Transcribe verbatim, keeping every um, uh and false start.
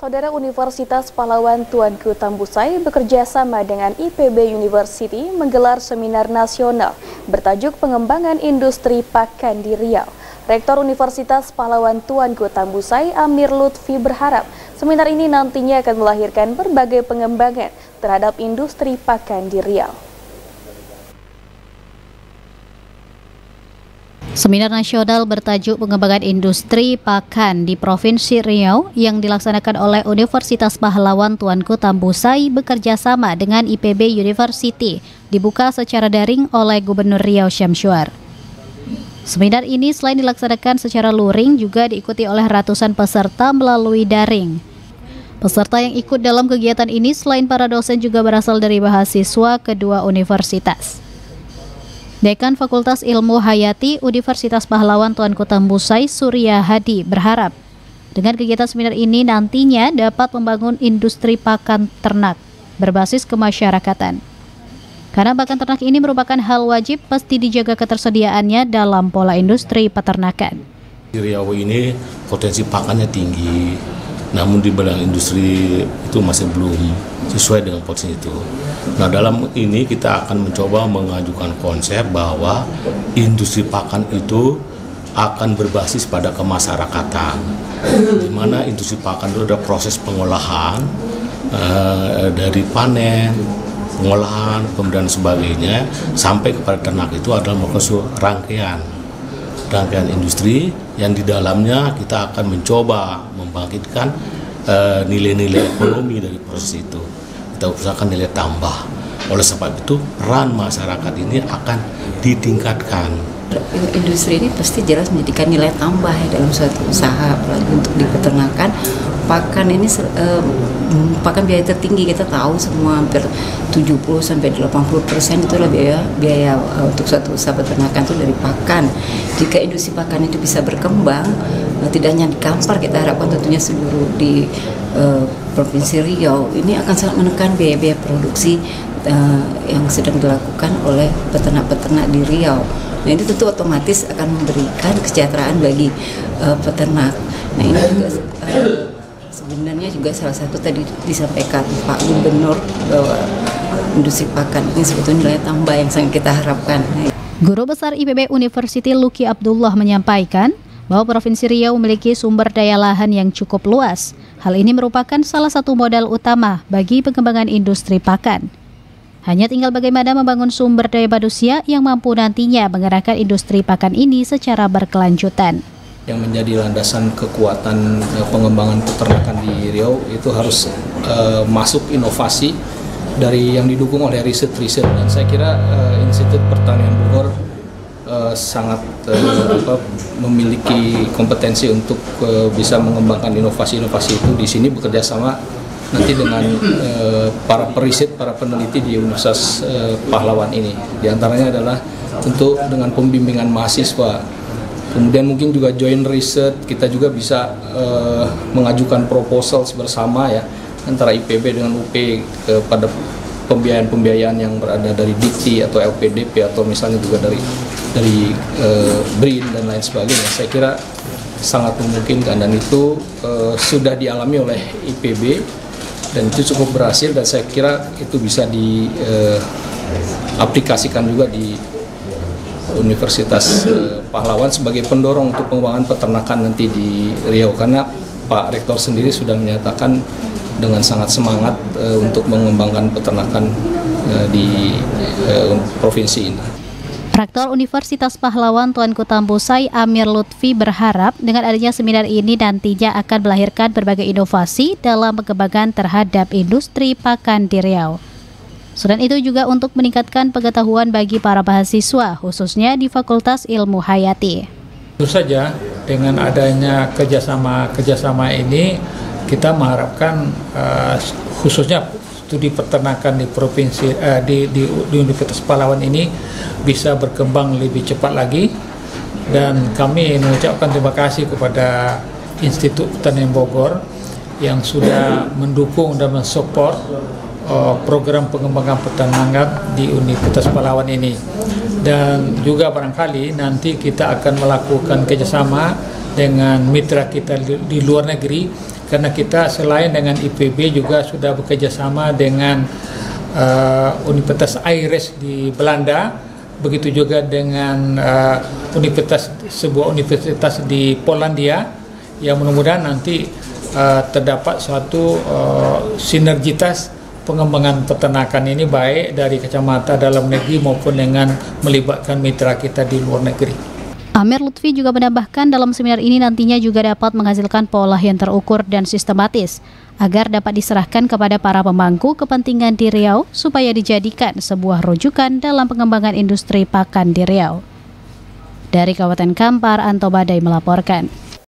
Saudara, Universitas Pahlawan Tuanku Tambusai bekerja sama dengan I P B University menggelar seminar nasional bertajuk Pengembangan Industri Pakan di Riau. Rektor Universitas Pahlawan Tuanku Tambusai, Amir Lutfi, berharap seminar ini nantinya akan melahirkan berbagai pengembangan terhadap industri pakan di Riau. Seminar nasional bertajuk Pengembangan Industri Pakan di Provinsi Riau yang dilaksanakan oleh Universitas Pahlawan Tuanku Tambusai bekerja sama dengan I P B University dibuka secara daring oleh Gubernur Riau Syamsuar. Seminar ini selain dilaksanakan secara luring juga diikuti oleh ratusan peserta melalui daring. Peserta yang ikut dalam kegiatan ini selain para dosen juga berasal dari mahasiswa kedua universitas. Dekan Fakultas Ilmu Hayati Universitas Pahlawan Tuanku Tambusai, Surya Hadi, berharap dengan kegiatan seminar ini nantinya dapat membangun industri pakan ternak berbasis kemasyarakatan. Karena pakan ternak ini merupakan hal wajib, pasti dijaga ketersediaannya dalam pola industri peternakan. Di Riau ini potensi pakannya tinggi, namun di bidang industri itu masih belum sesuai dengan potensi itu. Nah, dalam ini kita akan mencoba mengajukan konsep bahwa industri pakan itu akan berbasis pada kemasyarakatan, di mana industri pakan itu ada proses pengolahan eh, dari panen, pengolahan, kemudian sebagainya sampai kepada ternak. Itu adalah merupakan rangkaian rangkaian industri yang di dalamnya kita akan mencoba membangkitkan nilai-nilai uh, ekonomi dari proses itu. Kita usahakan nilai tambah. Oleh sebab itu peran masyarakat ini akan ditingkatkan. Industri ini pasti jelas menjadikan nilai tambah ya dalam suatu usaha, apalagi untuk di peternakan. Pakan ini uh, pakan biaya tertinggi, kita tahu semua hampir tujuh puluh sampai delapan puluh persen itulah biaya biaya uh, untuk suatu usaha peternakan itu dari pakan. Jika industri pakan itu bisa berkembang, uh, tidak hanya di Kampar, kita harapkan tentunya seluruh di uh, Provinsi Riau ini akan sangat menekan biaya-biaya produksi uh, yang sedang dilakukan oleh peternak-peternak di Riau. Nah, ini tentu otomatis akan memberikan kesejahteraan bagi uh, peternak. Nah, ini juga uh, sebenarnya juga salah satu tadi disampaikan Pak Gubernur bahwa industri pakan ini sebetulnya nilai tambah yang sangat kita harapkan. Guru Besar I P B University Luki Abdullah menyampaikan bahwa Provinsi Riau memiliki sumber daya lahan yang cukup luas. Hal ini merupakan salah satu modal utama bagi pengembangan industri pakan. Hanya tinggal bagaimana membangun sumber daya manusia yang mampu nantinya menggerakkan industri pakan ini secara berkelanjutan. Yang menjadi landasan kekuatan uh, pengembangan peternakan di Riau itu harus uh, masuk inovasi dari yang didukung oleh riset-riset, dan saya kira uh, Institut Pertanian Bogor uh, sangat uh, apa, memiliki kompetensi untuk uh, bisa mengembangkan inovasi-inovasi itu. Di sini bekerja sama nanti dengan uh, para periset, para peneliti di Universitas uh, Pahlawan ini. Di antaranya adalah tentu dengan pembimbingan mahasiswa. Kemudian mungkin juga joint research, kita juga bisa uh, mengajukan proposal bersama ya antara I P B dengan U P kepada pembiayaan-pembiayaan yang berada dari D I K T I atau L P D P atau misalnya juga dari dari uh, B R I N dan lain sebagainya. Saya kira sangat memungkinkan, dan itu uh, sudah dialami oleh I P B dan itu cukup berhasil, dan saya kira itu bisa diaplikasikan uh, juga di Universitas uh, Pahlawan sebagai pendorong untuk pengembangan peternakan nanti di Riau, karena Pak Rektor sendiri sudah menyatakan dengan sangat semangat uh, untuk mengembangkan peternakan uh, di uh, provinsi ini. Rektor Universitas Pahlawan Tuanku Tambusai, Amir Lutfi, berharap dengan adanya seminar ini nantinya akan melahirkan berbagai inovasi dalam pengembangan terhadap industri pakan di Riau. Selain itu juga untuk meningkatkan pengetahuan bagi para mahasiswa, khususnya di Fakultas Ilmu Hayati. Tentu saja dengan adanya kerjasama-kerjasama ini, kita mengharapkan uh, khususnya studi peternakan di provinsi uh, di, di, di Universitas Pahlawan ini bisa berkembang lebih cepat lagi, dan kami mengucapkan terima kasih kepada Institut Pertanian Bogor yang sudah mendukung dan mensupport program pengembangan peternakan di Universitas Pahlawan ini. Dan juga barangkali nanti kita akan melakukan kerjasama dengan mitra kita di luar negeri karena kita selain dengan I P B juga sudah bekerjasama dengan uh, Universitas Aires di Belanda, begitu juga dengan uh, universitas sebuah universitas di Polandia, yang mudah-mudahan nanti uh, terdapat suatu uh, sinergitas pengembangan peternakan ini baik dari kacamata dalam negeri maupun dengan melibatkan mitra kita di luar negeri. Amir Lutfi juga menambahkan dalam seminar ini nantinya juga dapat menghasilkan pola yang terukur dan sistematis agar dapat diserahkan kepada para pemangku kepentingan di Riau supaya dijadikan sebuah rujukan dalam pengembangan industri pakan di Riau. Dari Kabupaten Kampar, Anto Badai melaporkan.